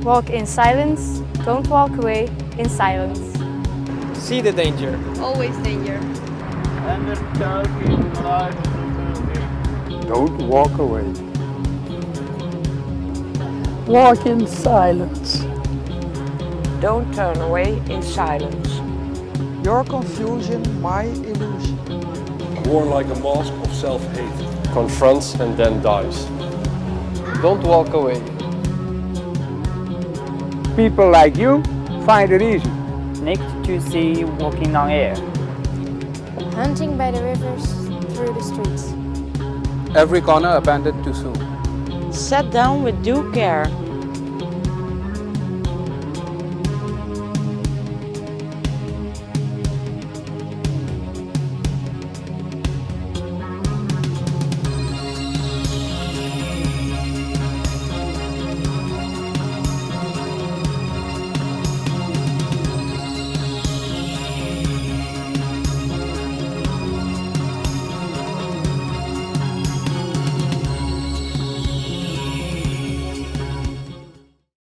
Walk in silence, don't walk away in silence. See the danger. Always danger. Don't walk away. Walk in silence. Don't turn away in silence. Your confusion, my illusion. Worn like a mask of self-hate. Confronts and then dies. Don't walk away. People like you find it easy. Nick to see walking on air. Hunting by the rivers, through the streets. Every corner abandoned too soon. Sat down with due care.